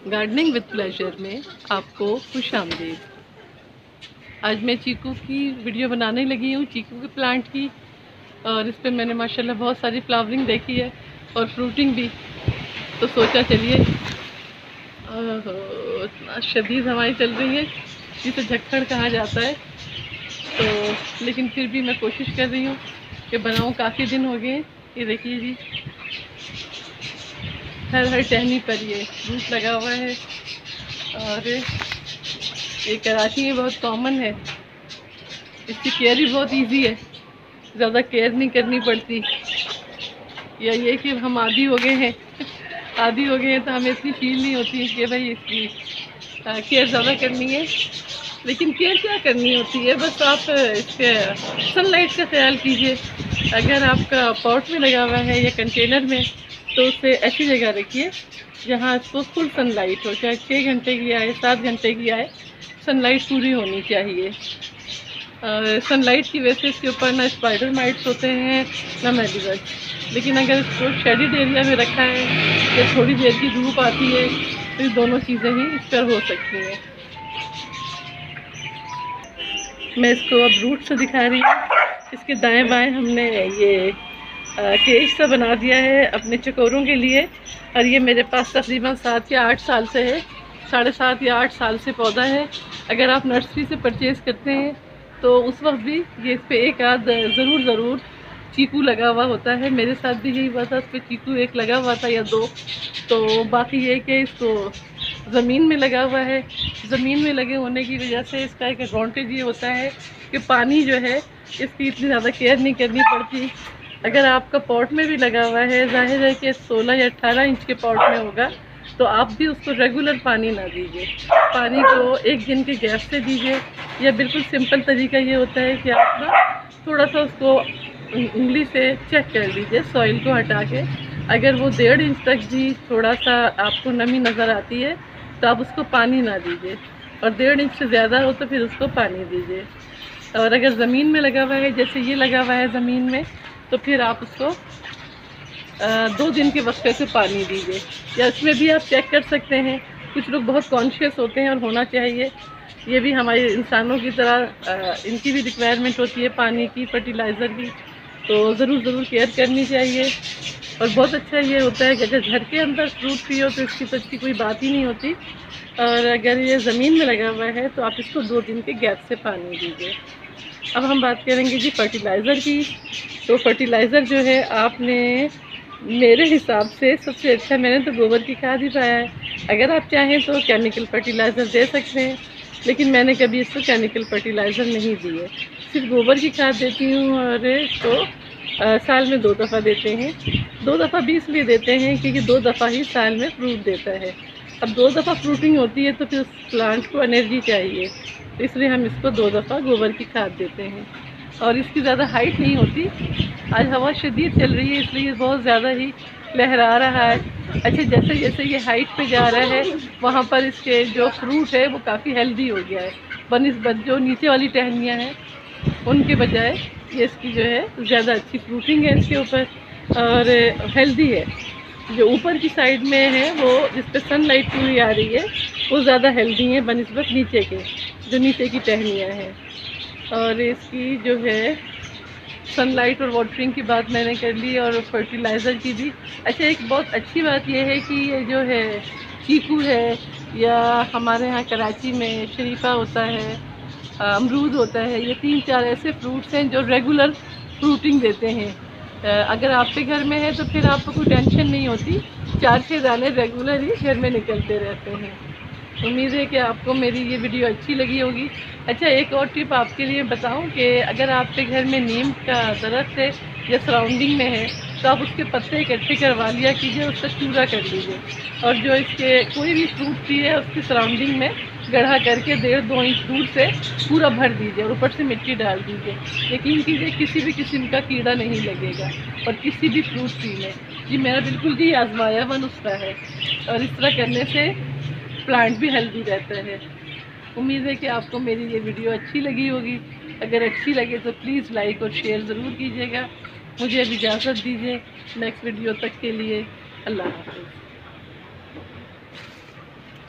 Gardening with pleasure में आपको खुश आमदीद। आज मैं चीकू की वीडियो बनाने लगी हूँ, चीकू के प्लांट की। और इस पर मैंने माशाल्लाह बहुत सारी फ्लावरिंग देखी है और फ्रूटिंग भी। तो सोचा चलिए, इतना शदीद हवाएं चल रही है जिसे झक्खड़ कहा जाता है। तो लेकिन फिर भी मैं कोशिश कर रही हूँ कि बनाऊँ। काफ़ी दिन हो गए। ये देखिए जी, हर टहनी पर ये रूट लगा हुआ है। और ये कराची में बहुत कॉमन है। इसकी केयर भी बहुत इजी है, ज़्यादा केयर नहीं करनी पड़ती। या ये कि हम आदी हो गए हैं आदी हो गए हैं तो हमें इतनी फील नहीं होती कि भाई इसकी केयर ज़्यादा करनी है। लेकिन केयर क्या करनी होती है, बस आप इसके सनलाइट का ख्याल कीजिए। अगर आपका पॉट में लगा हुआ है या कंटेनर में, तो उसे ऐसी जगह रखिए जहाँ इसको फुल सनलाइट हो, चाहे 6 घंटे की आए 7 घंटे की आए, सनलाइट पूरी होनी चाहिए। सनलाइट की वजह से इसके ऊपर ना स्पाइडर माइट्स होते हैं ना मेलीबग्स। लेकिन अगर इसको शेडिड एरिया में रखा है या थोड़ी देर की धूप आती है तो ये दोनों चीज़ें ही इस पर हो सकती हैं। मैं इसको अब रूट से दिखा रही हूँ। इसके दाएं बाएं हमने ये केज सा बना दिया है अपने चकोरों के लिए। और ये मेरे पास तकरीबन 7 या 8 साल से है, 7.5 या 8 साल से पौधा है। अगर आप नर्सरी से परचेज़ करते हैं तो उस वक्त भी ये इस पर एक आध ज़रूर चीकू लगा हुआ होता है। मेरे साथ भी यही हुआ था, इस पर चीकू एक लगा हुआ था या 2। तो बाकी ये कि इसको ज़मीन में लगा हुआ है। ज़मीन में लगे होने की वजह से इसका एक एडवांटेज ये होता है कि पानी जो है इसकी इतनी ज़्यादा केयर नहीं करनी पड़ती। अगर आपका पॉट में भी लगा हुआ है, जाहिर है कि 16 या 18 इंच के पॉट में होगा, तो आप भी उसको रेगुलर पानी ना दीजिए। पानी को एक दिन के गैप से दीजिए। या बिल्कुल सिंपल तरीका ये होता है कि आप ना थोड़ा सा उसको उंगली से चेक कर लीजिए सॉइल को हटा के। अगर वो 1.5 इंच तक भी थोड़ा सा आपको नमी नज़र आती है तो आप उसको पानी ना दीजिए, और 1.5 इंच से ज़्यादा हो तो फिर उसको पानी दीजिए। और अगर ज़मीन में लगा हुआ है, जैसे ये लगा हुआ है ज़मीन में, तो फिर आप उसको 2 दिन के वक्फे से पानी दीजिए। या इसमें भी आप चेक कर सकते हैं। कुछ लोग बहुत कॉन्शियस होते हैं और होना चाहिए, ये भी हमारे इंसानों की तरह इनकी भी रिक्वायरमेंट होती है पानी की, फर्टिलाइज़र की। तो ज़रूर केयर करनी चाहिए। और बहुत अच्छा ये होता है कि अगर घर के अंदर फ्रूट ट्री हो तो इसकी तो अच्छी कोई बात ही नहीं होती। और अगर ये ज़मीन में लगा हुआ है तो आप इसको 2 दिन के गैप से पानी दीजिए। अब हम बात करेंगे जी फर्टिलाइज़र की। तो फर्टिलाइज़र जो है, आपने मेरे हिसाब से सबसे अच्छा मैंने तो गोबर की खाद ही पाया है। अगर आप चाहें तो केमिकल फर्टिलाइज़र दे सकते हैं, लेकिन मैंने कभी इसको केमिकल फर्टिलाइज़र नहीं दी है। सिर्फ गोबर की खाद देती हूँ। और इसको साल में 2 दफ़ा देते हैं। 2 दफ़ा भी इसलिए देते हैं क्योंकि 2 दफ़ा ही साल में फ्रूट देता है। अब 2 दफ़ा फ्रूटिंग होती है तो फिर उस प्लांट को एनर्जी चाहिए, तो इसलिए हम इसको 2 दफ़ा गोबर की खाद देते हैं। और इसकी ज़्यादा हाइट नहीं होती। आज हवा शदीद चल रही है इसलिए बहुत ज़्यादा ही लहरा रहा है। अच्छा, जैसे जैसे ये हाइट पे जा रहा है वहाँ पर इसके जो फ्रूट है वो काफ़ी हेल्दी हो गया है बनिस्बत जो नीचे वाली टहनियाँ हैं उनके बजाय। ये इसकी जो है ज़्यादा अच्छी फ्रूटिंग है इसके ऊपर और हेल्दी है। जो ऊपर की साइड में है वो जिस पे सनलाइट पूरी आ रही है वो ज़्यादा हेल्दी है बनिस्बत नीचे के, जो नीचे की टहनियाँ हैं। और इसकी जो है सनलाइट और वाटरिंग की बात मैंने कर ली, और फर्टिलाइज़र की भी। अच्छा, एक बहुत अच्छी बात यह है कि ये जो है चीकू है, या हमारे यहाँ कराची में शरीफा होता है, अमरूद होता है, ये 3-4 ऐसे फ्रूट्स हैं जो रेगुलर फ्रूटिंग देते हैं। अगर आपके घर में है तो फिर आपको कोई टेंशन नहीं होती, 4-6 दाने रेगुलर ही घर में निकलते रहते हैं। उम्मीद है कि आपको मेरी ये वीडियो अच्छी लगी होगी। अच्छा, एक और टिप आपके लिए बताऊं कि अगर आपके घर में नीम का दरख्त है या सराउंडिंग में है तो आप उसके पत्ते इकट्ठे करवा लिया कीजिए, उसका चूरा कर लीजिए। और जो इसके कोई भी फ्रूट ट्री है उसकी सराउंडिंग में गड्ढा करके 1.5-2 इंच दूर से पूरा भर दीजिए और ऊपर से मिट्टी डाल दीजिए। यकीन कीजिए किसी भी किस्म का कीड़ा नहीं लगेगा और किसी भी फ्रूट ट्री में। ये मेरा बिल्कुल ही आजमाया हुआ नुस्खा है, और इस तरह करने से प्लांट भी हेल्दी रहता है। उम्मीद है कि आपको मेरी ये वीडियो अच्छी लगी होगी। अगर अच्छी लगे तो प्लीज़ लाइक और शेयर ज़रूर कीजिएगा। मुझे अब इजाज़त दीजिए। नेक्स्ट वीडियो तक के लिए अल्लाह हाफ़िज़।